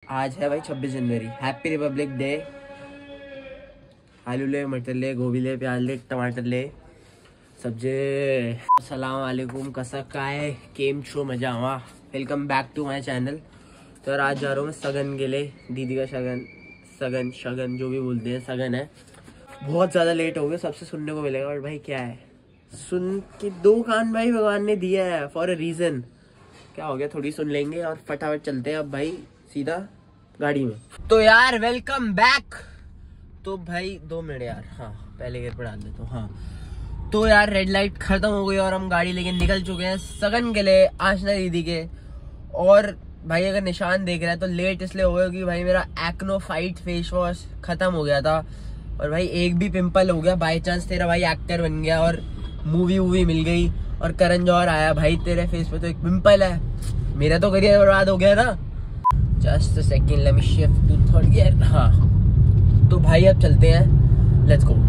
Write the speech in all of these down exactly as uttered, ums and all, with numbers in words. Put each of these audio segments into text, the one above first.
आज है भाई छब्बीस जनवरी, हैप्पी रिपब्लिक डे। आलू ले, मटर ले, गोभी ले, प्याज ले, टमाटर ले, सब्जी। अस्सलाम वालेकुम, कसा काय केम छो, मजा आवा। Welcome back to my channel. तो यार आज जा रहा हूँ मैं सगन के लिए, दीदी का शगन, सगन शगन जो भी बोलते हैं, सगन है। बहुत ज़्यादा लेट हो गया, सबसे सुनने को मिलेगा। और भाई क्या है, सुन के दो कान भाई भगवान ने दिया है फॉर अ रीज़न। क्या हो गया, थोड़ी सुन लेंगे और फटाफट चलते हैं अब भाई सीधा गाड़ी में। तो यार वेलकम बैक। तो भाई दो मिनट यार, हाँ पहले गेयर पर डाल देता हूँ। हाँ तो यार रेड लाइट खत्म हो गई और हम गाड़ी लेके निकल चुके हैं सगन के लिए, आशना दीदी के। और भाई अगर निशान देख रहा है तो लेट इसलिए हो गया कि भाई मेरा एक्नो फाइट फेस वॉश खत्म हो गया था और भाई एक भी पिंपल हो गया। बाई चांस तेरा भाई एक्टर बन गया और मूवी वूवी मिल गई और करण जौहर आया, भाई तेरे फेस पे तो एक पिंपल है, मेरा तो करियर बर्बाद हो गया ना। Just a second, let me shift to third gear. हाँ तो भाई अब चलते हैं, लेट्स गो।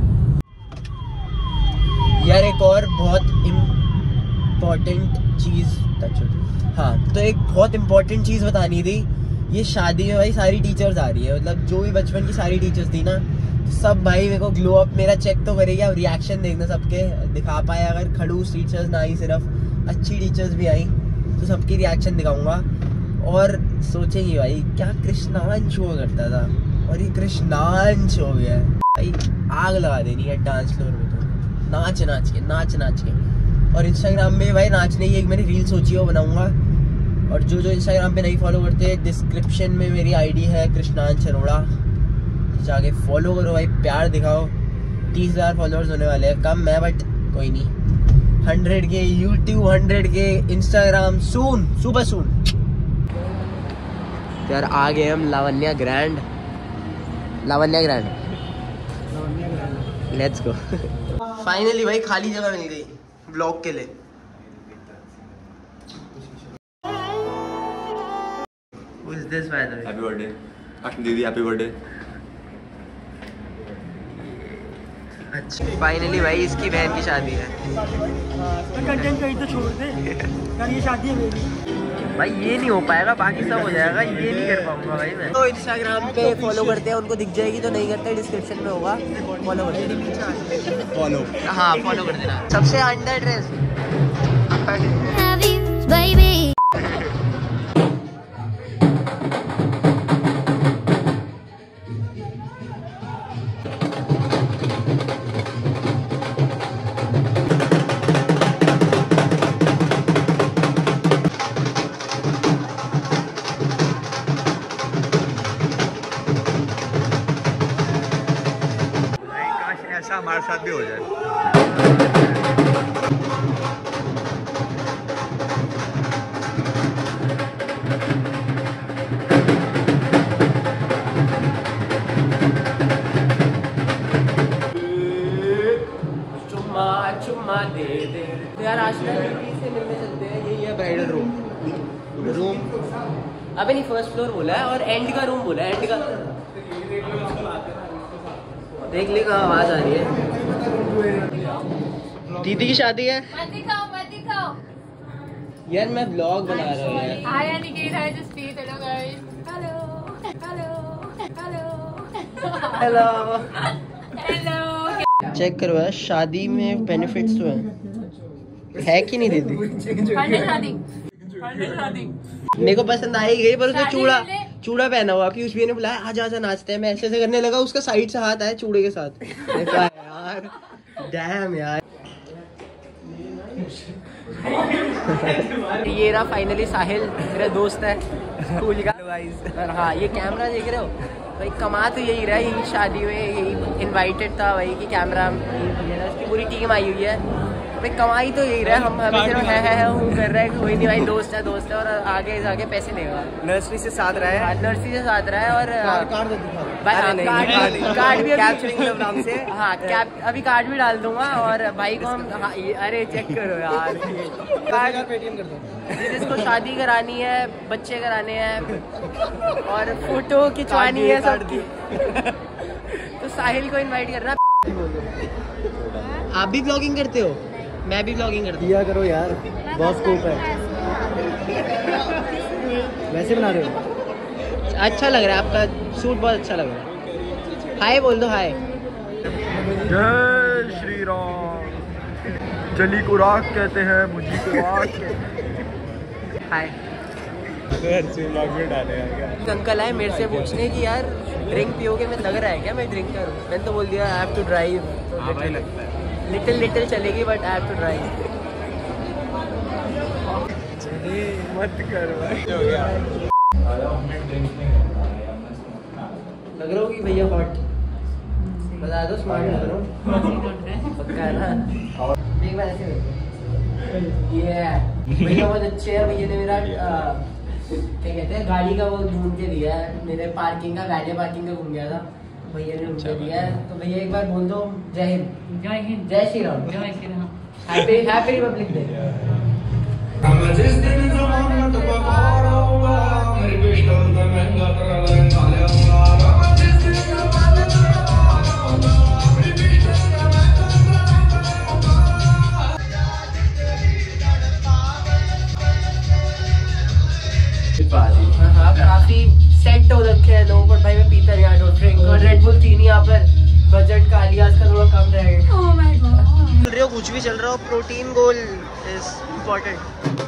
यार एक और बहुत इम्पोर्टेंट चीज, हाँ तो एक बहुत इम्पोर्टेंट चीज बतानी थी। ये शादी में भाई सारी टीचर्स आ रही है, मतलब जो भी बचपन की सारी टीचर्स थी ना, सब भाई मेरे को ग्लो अप मेरा चेक तो करेगी। अब रिएक्शन देखना सबके, दिखा पाए अगर खड़ूस टीचर्स ना आई, सिर्फ अच्छी टीचर्स भी आई तो सबकी रिएक्शन दिखाऊंगा। और सोचेंगे भाई क्या कृष्णांश हुआ करता था और ये कृष्णांश हो गया है। भाई आग लगा देनी है डांस फ्लोर में, तो नाच नाच के नाच नाच के। और इंस्टाग्राम में भाई नाचने की एक मैंने रील सोची है, वो बनाऊंगा। और जो जो इंस्टाग्राम पे नहीं फॉलो करते, डिस्क्रिप्शन में मेरी आईडी है कृष्णांश अरोड़ा, जाके फॉलो करो भाई, प्यार दिखाओ। तीस हजार फॉलोअर्स होने वाले हैं, कम है बट कोई नहीं। Hundred K YouTube, hundred K Instagram, soon सुबह सून। यार आ गए हम Lavanya grand, Lavanya grand, let's go. Finally भाई खाली जगह मिल गई ब्लॉग के लिए। Who is this by the way? Happy birthday, आशना दीदी, हैप्पी बर्थडे। अच्छा फाइनली भाई इसकी बहन की शादी है। कंटेंट कहीं तो छोड़ दे यार, ये शादी है मेरी। भाई ये नहीं हो पाएगा, बाकी सब हो जाएगा, ये नहीं कर पाऊंगा भाई मैं। तो इंस्टाग्राम पे फॉलो करते हैं, उनको दिख जाएगी, तो नहीं करते डिस्क्रिप्शन में होगा, फॉलो कर देना। फॉलो, हाँ फॉलो कर देना। सबसे अंडर ड्रेस ऐसा हमारे साथ भी हो जाए। चुम्मा चुम्मा दे दे। तो यार आशना दीदी से मिलने चलते हैं, यही है ब्राइडल रूम। रूम अबे नहीं, फर्स्ट फ्लोर बोला है और एंड का रूम बोला है, एंड का। देख ले कहाँ आवाज आ रही है। दीदी की शादी है। मत दिखाओ मत दिखाओ यार मैं ब्लॉग बना रहा हूँ यार। Hi Aniket, hi Jaspreet, hello guys, hello hello hello hello. Check करो यार, शादी में बेनिफिट्स तो हैं, है कि नहीं दीदी? हंड्रेड शादी, हंड्रेड शादी। मेरे को पसंद आई गई, पर उसने शादी चूड़ा ले। चूड़ा पहना हुआ कि उसने बुलाया आजा आजा नाचते हैं। मैं ऐसे ऐसे करने लगा, उसका साइड से हाथ आया चूड़े के साथ। देखा यार, डैम यार। ये रहा फाइनली साहिल, मेरा दोस्त है स्कूल का। और हाँ ये कैमरा देख रहे हो भाई, कमा तो यही रहा, यही शादी में यही इनवाइटेड था भाई कि कैमरा, उसकी पूरी टीम आई हुई है भाई। कमाई तो यही रहा, हम हमें सिर्फ है है हूँ कर रहे हैं, कोई नहीं भाई, दोस्त है दोस्त है और आगे जाके पैसे देगा। नर्सरी से साथ रहा है, नर्सरी से साथ रहा है और कार्ड दे दिखा भाई हाँ, कार्ड कार्ड भी अभी नाम से। हाँ कैप अभी कार्ड भी डाल दूंगा। और भाई को हम हाँ, अरे चेक करो यार, कार्ड पेटीएम कर दो। जिसको शादी करानी है, बच्चे कराने हैं और फोटो खिंचवानी है सबकी, तो साहिल को इनवाइट करना। आप भी ब्लॉगिंग करते हो? मैं भी ब्लॉगिंग करता हूँ। किया करो यार, बहुत स्कोप है। वैसे बना रहे हो? अच्छा लग रहा है आपका सूट, बहुत अच्छा लग रहा है। हाय बोल दो, हाय। जय श्री राम। जली को राख कहते हैं, मुझी को आग कहते हैं। हाय। अंकल आए मेरे से पूछने की यार ड्रिंक पियोगे, मैं लग रहा है क्या मैं ड्रिंक करूँ? मैंने तो बोल दिया I have to drive. Little little चलेगी but I have to drive. मत कर भाई। लग रहा हो कि भैया हॉट, बता दो स्मार्ट लग रहा हूँ पक्का है ना? एक बार ऐसे ये भैया बहुत अच्छे हैं। भैया ने मेरा क्या कहते हैं गाड़ी का वो ढूंढ के दिया है, मेरे पार्किंग का, गाड़ी पार्किंग का घूम गया था, भैया ने ढूंढ के दिया है। तो भैया एक बार बोल दो जय हिंद। जय हिंद। जय श्री राम। जय Shri Ram. Happy happy republic day. हाँ, काफी सेट हो रखे हैं लोग, बट भाई मैं पीता नहीं, डोंट ड्रिंक। और रेड बुल थी नहीं यहाँ पर, बजट का लिहाज का थोड़ा कम रहेगा। Oh my God. चल रहे हो कुछ भी चल रहा हो, प्रोटीन गोल इज इम्पोर्टेंट।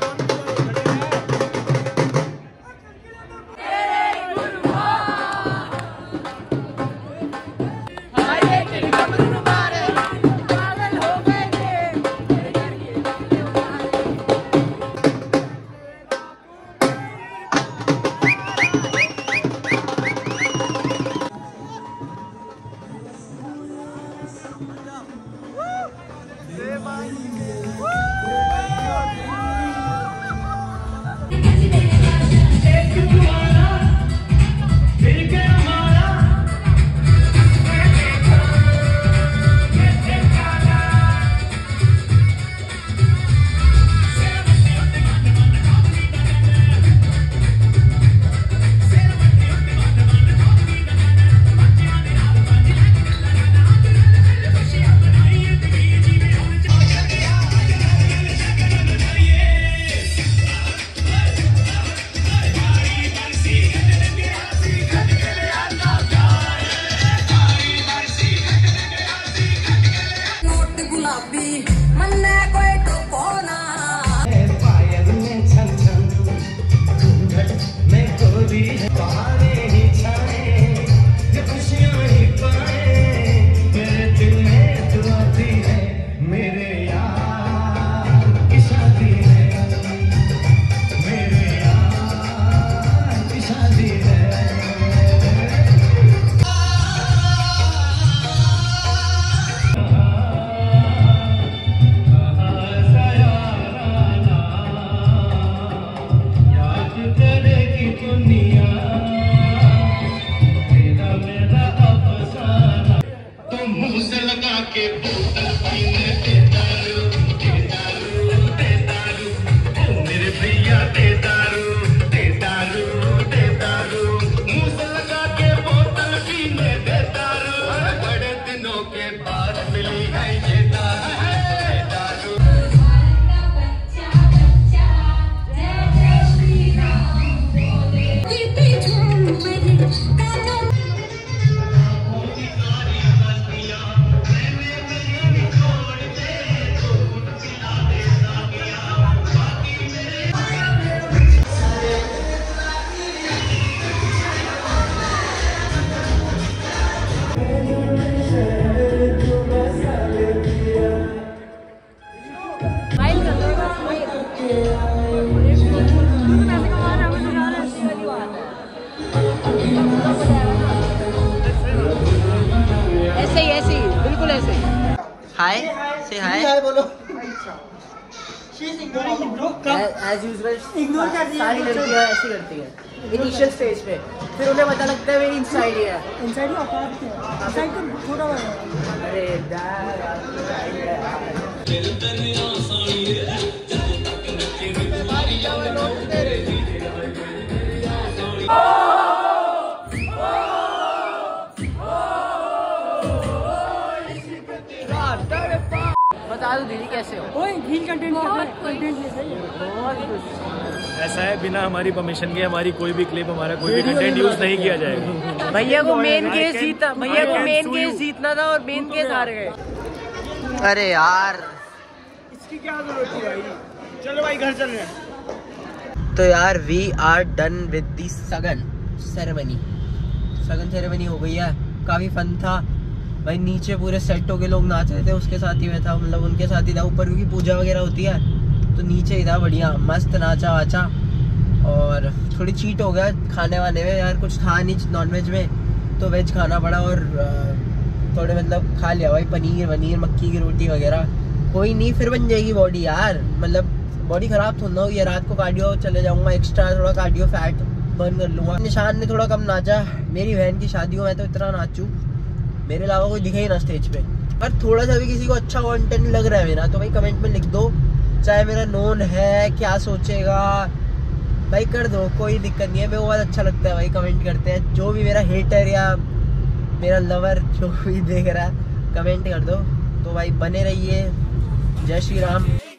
ऐसे ही ऐसे ही बिल्कुल ऐसे ही। हाय से हाय बोलो। एज यूजुअल इग्नोर कर दिया। सारी लड़कियां ऐसी करती हैं इनिशियल स्टेज पे, फिर उन्हें पता लगता है मेरी इनसाइड ही है। इनसाइड ही औकात है, इनसाइड तो छोटा बड़ा है। अरे बता दो दीदी कैसे हो? ओए रील कंटेंट कर रहे हैं, कंटेंट ले सही है। बहुत कुछ ऐसा है, बिना हमारी परमिशन के हमारी कोई भी क्लिप, हमारा कोई भी कंटेंट यूज नहीं किया जाएगा। भैया को मेन केस जीतना भैया को मेन केस जीतना था और मेन केस हार गए। अरे यार इसकी क्या जरूरत थी भाई, चलो भाई घर चल रहे हैं। तो यार we are done with the shagun ceremony. सगन सेरेमनी हो गई है, काफी फन था भाई। नीचे पूरे सेटों के लोग नाच रहे थे, उसके साथ ही मैं था, मतलब उनके साथ ही था। ऊपर क्योंकि पूजा वगैरह होती है तो नीचे ही था, बढ़िया मस्त नाचा वाचा। और थोड़ी चीट हो गया खाने वाने में यार, कुछ था नहीं नॉनवेज में तो वेज खाना पड़ा। और थोड़े मतलब खा लिया भाई, पनीर वनीर मक्की की रोटी वगैरह। कोई नहीं, फिर बन जाएगी बॉडी यार, मतलब बॉडी खराब तो ना हुई है। रात को कार्डियो चले जाऊंगा, एक्स्ट्रा थोड़ा कार्डियो फैट बर्न कर लूंगा। निशान ने थोड़ा कम नाचा, मेरी बहन की शादी हो मैं तो इतना नाचूं, मेरे अलावा कोई दिखे ही ना स्टेज पे। और थोड़ा सा भी किसी को अच्छा कंटेंट लग रहा है मेरा तो भाई कमेंट में लिख दो, चाहे मेरा नोन है क्या सोचेगा भाई कर दो, कोई दिक्कत नहीं है। मेरे को बहुत अच्छा लगता है भाई, कमेंट करते हैं। जो भी मेरा हेटर या मेरा लवर जो भी देख रहा है कमेंट कर दो। तो भाई बने रहिए, जय श्री राम।